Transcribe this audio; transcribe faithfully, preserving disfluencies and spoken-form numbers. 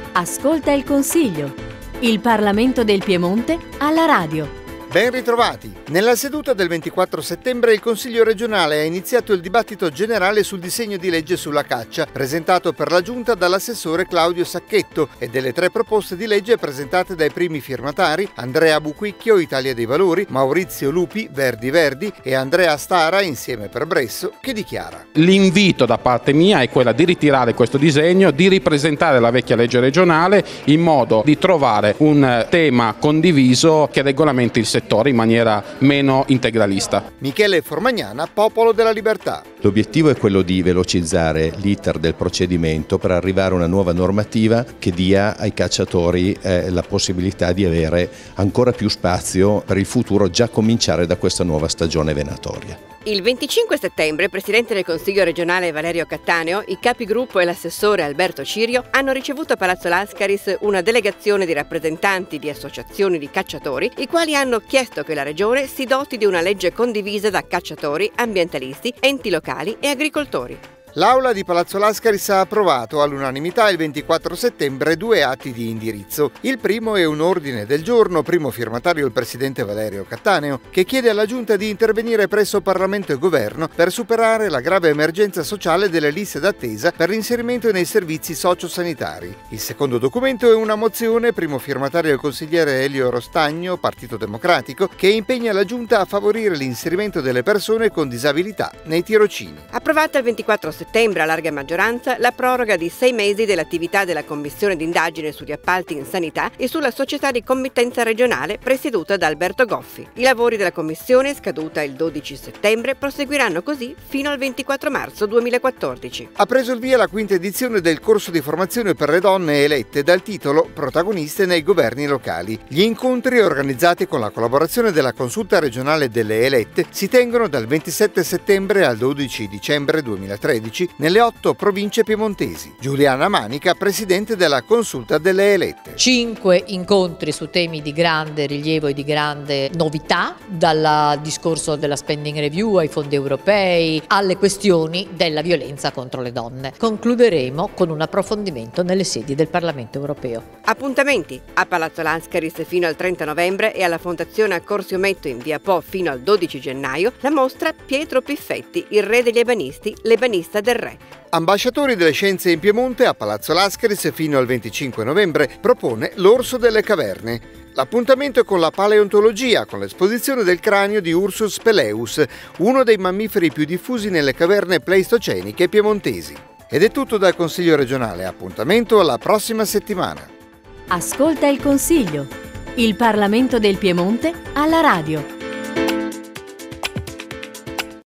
Ascolta il Consiglio. Il Parlamento del Piemonte alla radio. Ben ritrovati! Nella seduta del ventiquattro settembre il Consiglio regionale ha iniziato il dibattito generale sul disegno di legge sulla caccia, presentato per la Giunta dall'assessore Claudio Sacchetto, e delle tre proposte di legge presentate dai primi firmatari Andrea Buquicchio, Italia dei Valori, Maurizio Lupi, Verdi Verdi, e Andrea Stara, Insieme per Bresso, che dichiara: l'invito da parte mia è quella di ritirare questo disegno, di ripresentare la vecchia legge regionale in modo di trovare un tema condiviso che regolamenti il settore in maniera meno integralista. Michele Formagnana, Popolo della Libertà. L'obiettivo è quello di velocizzare l'iter del procedimento per arrivare a una nuova normativa che dia ai cacciatori eh, la possibilità di avere ancora più spazio per il futuro, già cominciare da questa nuova stagione venatoria. Il venticinque settembre il Presidente del Consiglio regionale Valerio Cattaneo, i capigruppo e l'assessore Alberto Cirio hanno ricevuto a Palazzo Lascaris una delegazione di rappresentanti di associazioni di cacciatori, i quali hanno chiesto che la Regione si doti di una legge condivisa da cacciatori, ambientalisti, enti locali e agricoltori. L'Aula di Palazzo Lascaris ha approvato all'unanimità il ventiquattro settembre due atti di indirizzo. Il primo è un ordine del giorno, primo firmatario il Presidente Valerio Cattaneo, che chiede alla Giunta di intervenire presso Parlamento e Governo per superare la grave emergenza sociale delle liste d'attesa per l'inserimento nei servizi sociosanitari. Il secondo documento è una mozione, primo firmatario il consigliere Elio Rostagno, Partito Democratico, che impegna la Giunta a favorire l'inserimento delle persone con disabilità nei tirocini. Approvata il ventiquattro settembre a larga maggioranza la proroga di sei mesi dell'attività della Commissione d'indagine sugli appalti in sanità e sulla società di committenza regionale presieduta da Alberto Goffi. I lavori della Commissione, scaduta il dodici settembre, proseguiranno così fino al ventiquattro marzo duemilaquattordici. Ha preso il via la quinta edizione del corso di formazione per le donne elette dal titolo Protagoniste nei governi locali. Gli incontri, organizzati con la collaborazione della Consulta regionale delle elette, si tengono dal ventisette settembre al dodici dicembre duemilatredici nelle otto province piemontesi. Giuliana Manica, presidente della Consulta delle elette. Cinque incontri su temi di grande rilievo e di grande novità, dal discorso della spending review ai fondi europei alle questioni della violenza contro le donne. Concluderemo con un approfondimento nelle sedi del Parlamento europeo. Appuntamenti a Palazzo Lascaris fino al trenta novembre e alla Fondazione Accorsi Ometto in via Po fino al dodici gennaio la mostra Pietro Piffetti, il re degli ebanisti, l'ebanista del re. Ambasciatori delle scienze in Piemonte a Palazzo Lascaris fino al venticinque novembre propone l'orso delle caverne. L'appuntamento è con la paleontologia, con l'esposizione del cranio di Ursus peleus, uno dei mammiferi più diffusi nelle caverne pleistoceniche piemontesi. Ed è tutto dal Consiglio regionale, appuntamento alla prossima settimana. Ascolta il Consiglio. Il Parlamento del Piemonte alla radio.